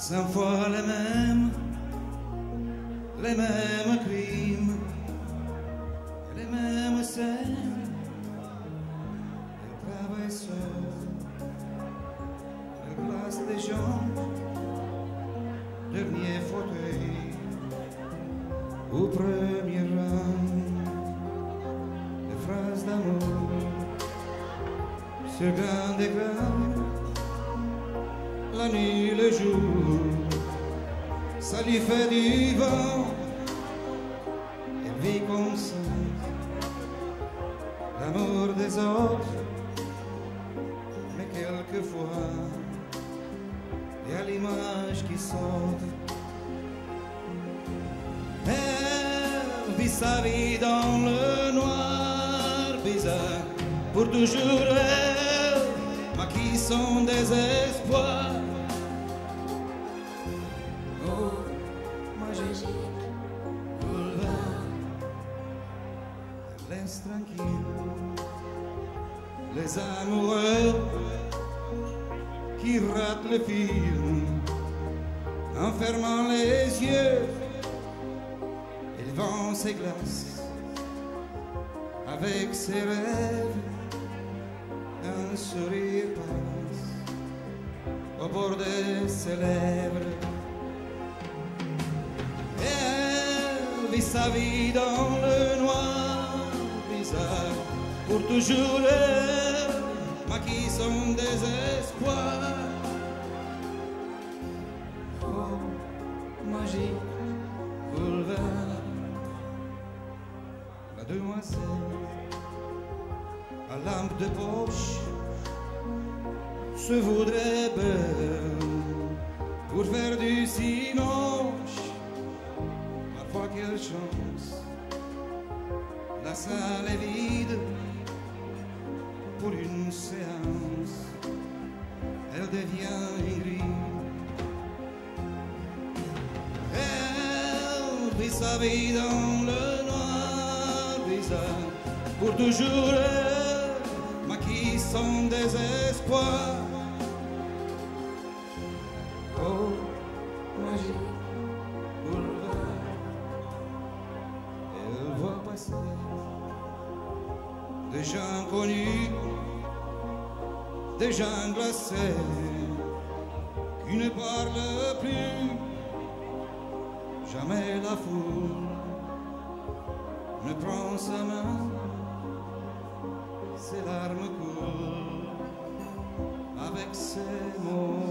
100 fois les mêmes crimes, les mêmes scènes. Elle travaille seule, elle place des gens, dernier fauteuil, au premier rang. Des phrases d'amour sur grand écran, la nuit, le jour, ça lui fait du vent. Elle vit comme ça, l'amour des autres, mais quelquefois, il y a l'image qui saute. Elle vit sa vie dans le noir bizarre, pour toujours elle maquille son désespoir. Oh, magique boulevard, elle laisse tranquille les amoureux qui ratent le film en fermant les yeux. Il vend ses glaces avec ses rêves, un sourire passe au bord de ses lèvres. Elle vit sa vie dans le noir bizarre, pour toujours elle maquille son désespoir. Oh, magique boulevard, la demoiselle à lampe de poche se voudrait belle pour faire du cinoche. Parfois quelle chance, la salle est vide pour une séance, elle devient grise. Elle vit sa vie dans le noir bizarre, pour toujours elle maquille son désespoir. Oh, magique boulevard, elle voit passer des gens connus, des gens glacés qui ne parlent plus. Jamais la foule ne prend sa main, ses larmes coulent avec ses mots.